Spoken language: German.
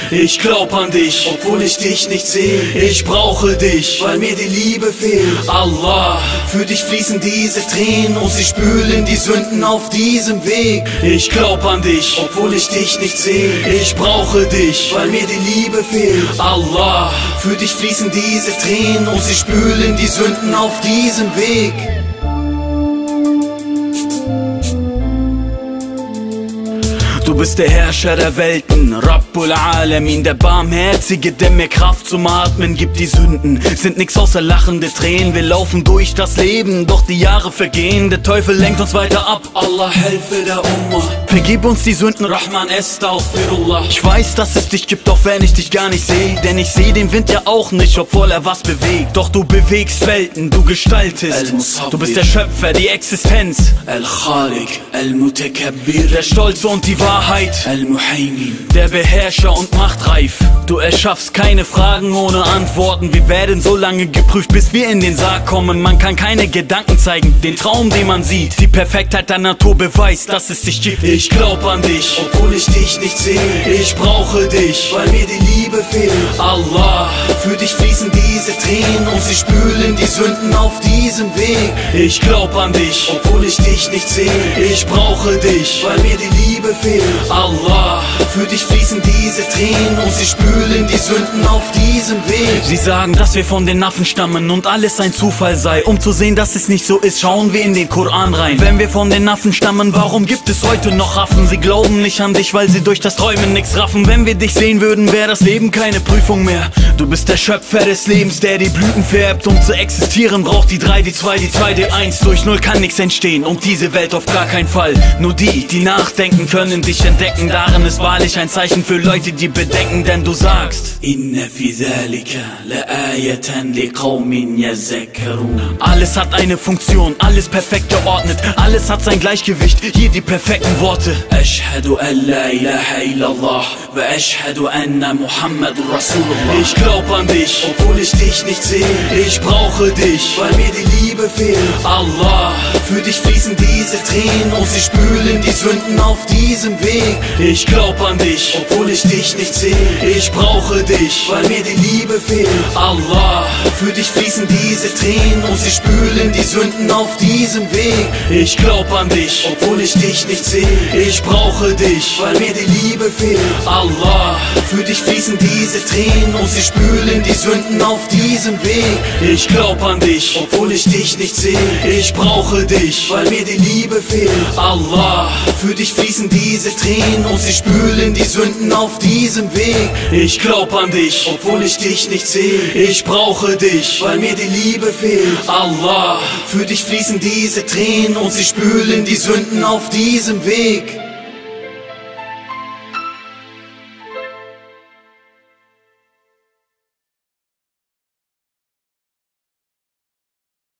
Ich glaub an dich, obwohl ich dich nicht sehe. Ich brauche dich, weil mir die Liebe fehlt. Allah, für dich fließen diese Tränen und sie spülen die Sünden auf diesem Weg. Ich glaub an dich, obwohl ich dich nicht sehe. Ich brauche dich, weil mir die Liebe fehlt. Allah, für dich fließen diese Tränen und sie spülen die Sünden auf diesem Weg. Du bist der Herrscher der Welten, Rabbul Alamin, der Barmherzige, der mir Kraft zum Atmen gibt. Die Sünden sind nix außer lachende Tränen. Wir laufen durch das Leben, doch die Jahre vergehen. Der Teufel lenkt uns weiter ab. Allah helfe der Ummah. Vergib uns die Sünden, Rahman Astaghfirullah. Ich weiß, dass es dich gibt, auch wenn ich dich gar nicht sehe. Denn ich seh den Wind ja auch nicht, obwohl er was bewegt. Doch du bewegst Welten, du gestaltest. Du bist der Schöpfer, die Existenz. Al-Khaliq, Al-Mutakabbir, der Stolze und die Wahrheit. Al-Muhaymin, der Beherrscher und machtreif. Du erschaffst keine Fragen ohne Antworten. Wir werden so lange geprüft, bis wir in den Sarg kommen. Man kann keine Gedanken zeigen, den Traum, den man sieht. Die Perfektheit der Natur beweist, dass es dich gibt. Ich glaub an dich, obwohl ich dich nicht sehe. Ich brauche dich, weil mir die Liebe fehlt. Allah, für dich fließen diese Tränen und sie spülen die Sünden auf diesem Weg. Ich glaub an dich, obwohl ich dich nicht sehe. Ich brauche dich, weil mir die Liebe fehlt. Allah, für dich fließen diese Tränen und sie spülen die Sünden auf diesem Weg. Sie sagen, dass wir von den Affen stammen und alles ein Zufall sei. Um zu sehen, dass es nicht so ist, schauen wir in den Koran rein. Wenn wir von den Affen stammen, warum gibt es heute noch Affen? Sie glauben nicht an dich, weil sie durch das Träumen nichts raffen. Wenn wir dich sehen würden, wäre das Leben keine Prüfung mehr. Du bist der Schöpfer des Lebens, der die Blüten färbt. Um zu existieren, braucht die 3, die 2, die 2, die 1. Durch 0 kann nichts entstehen und diese Welt auf gar keinen Fall. Nur die, die nachdenken, können dich entdecken. Darin ist wahrlich ein Zeichen für Leute, die bedenken, denn du sagst: Inna fi dhalika la'ayatan liqaumin yazakkarun. Alles hat eine Funktion, alles perfekt geordnet, alles hat sein Gleichgewicht, hier die perfekten Worte. Ashhadu an la ilaha illallah wa ashhadu anna Muhammadur Rasulullah. Ich glaub an dich, obwohl ich dich nicht sehe. Ich brauche dich, weil mir die Liebe fehlt. Allah, für dich fließen diese Tränen und sie spülen die Sünden auf diesem Weg. Ich glaub an dich, obwohl ich dich nicht sehe. Ich brauche dich, weil mir die Liebe fehlt. Allah, für dich fließen diese Tränen und sie spülen die Sünden auf diesem Weg. Ich glaub an dich, obwohl ich dich nicht sehe. Ich brauche dich, weil mir die Liebe fehlt. Allah, für dich fließen diese Tränen und sie spülen die Sünden auf diesem Weg. Ich glaub an dich, obwohl ich dich nicht sehe. Ich brauche dich, weil mir die Liebe fehlt. Allah, für dich fließen diese Tränen und sie spülen die Sünden auf diesem Weg. Ich glaub an dich, obwohl ich dich nicht sehe. Ich brauche dich, weil mir die Liebe fehlt. Allah, für dich fließen diese Tränen und sie spülen die Sünden auf diesem Weg.